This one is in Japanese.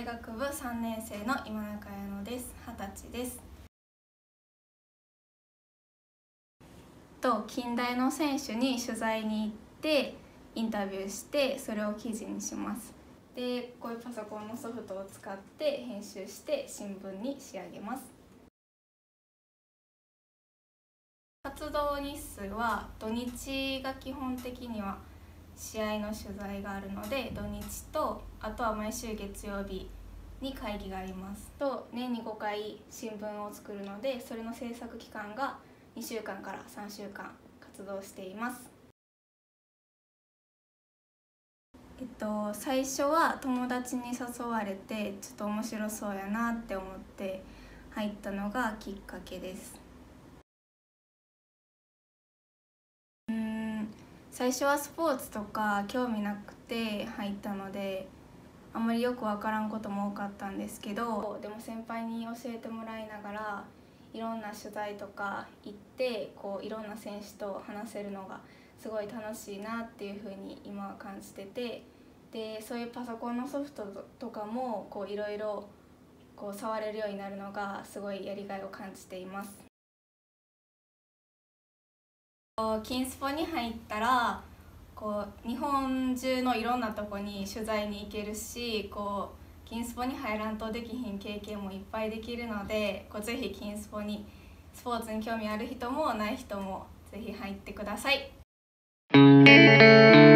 大学部3年生の今中彩乃です。20歳です。近代の選手に取材に行ってインタビューしてそれを記事にします。で、こういうパソコンのソフトを使って編集して新聞に仕上げます。活動日数は土日が基本的には試合の取材があるので、土日とあとは毎週月曜日に会議がありますと、年に5回新聞を作るので、それの制作期間が2週間から3週間活動しています。最初は友達に誘われてちょっと面白そうやなって思って入ったのがきっかけです。最初はスポーツとか興味なくて入ったので、あんまりよく分からんことも多かったんですけど、でも先輩に教えてもらいながらいろんな取材とか行っていろんな選手と話せるのがすごい楽しいなっていうふうに今は感じてて、でそういうパソコンのソフトとかもいろいろ触れるようになるのがすごいやりがいを感じています。金スポに入ったら日本中のいろんなとこに取材に行けるし、金スポに入らんとできひん経験もいっぱいできるので、ぜひ金スポにスポーツに興味ある人もない人もぜひ入ってください。